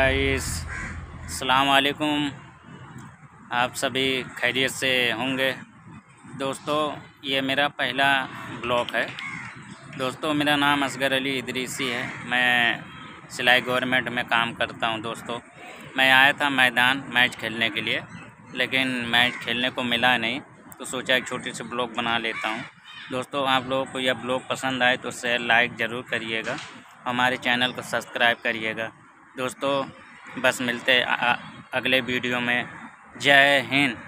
Guys, अस्सलाम वालेकुम। आप सभी खैरियत से होंगे। दोस्तों, ये मेरा पहला ब्लॉग है। दोस्तों, मेरा नाम असगर अली इदरीसी है। मैं सिलाई गवर्नमेंट में काम करता हूं। दोस्तों, मैं आया था मैदान मैच खेलने के लिए, लेकिन मैच खेलने को मिला नहीं, तो सोचा एक छोटी सी ब्लॉग बना लेता हूं। दोस्तों, आप लोगों को यह ब्लॉग पसंद आए तो शेयर लाइक ज़रूर करिएगा, हमारे चैनल को सब्सक्राइब करिएगा। दोस्तों, बस मिलते अगले वीडियो में। जय हिंद।